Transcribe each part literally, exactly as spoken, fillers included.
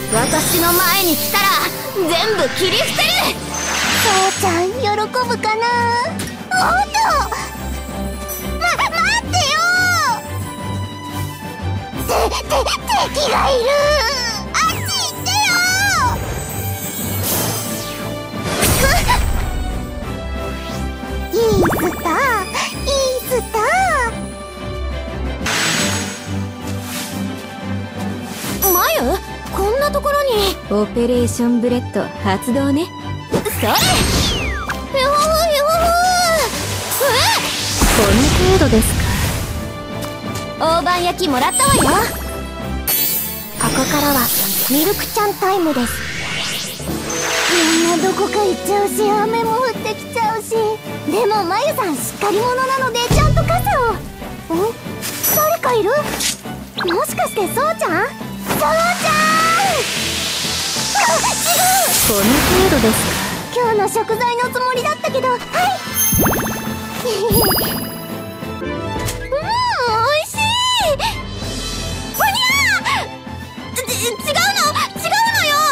私の前に来たら全部切り捨てる。 そうちゃん喜ぶかな。おっと、ま、待ってよ。て、て、敵がいる。あっち行ってよ。いいスター、いいスター。 マユ、こんなところに。 オペレーションブレッド発動ね。 それ。ひょほふひょほふ。 この程度ですか。大判焼きもらったわよ。 ここからはミルクちゃんタイムです。みんなどこか行っちゃうし、雨も降ってきちゃうし。でもまゆさんしっかり者なのでちゃんと傘を。ん？誰かいる？もしかしてそうちゃん？そうちゃん！あ、違う！ この程度ですか。 今日の食材のつもりだったけど、はい。うん、おいしい。ほにゃー。 ち、違うの違うのよ。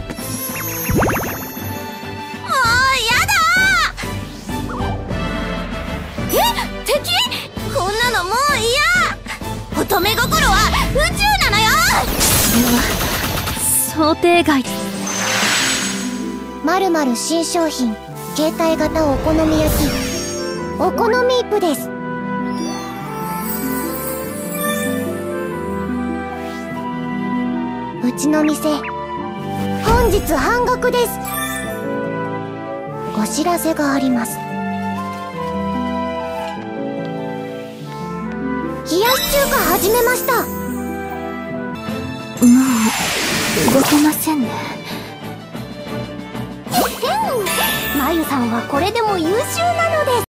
もうやだ。え、敵？こんなのもう嫌。乙女心は宇宙なのよ。 それは想定外。 まるまる新商品、携帯型お好み焼きお好みープです。うちの店本日半額です。お知らせがあります。冷やし中華始めました。 もう動けませんね。 まゆさんはこれでも優秀なのです。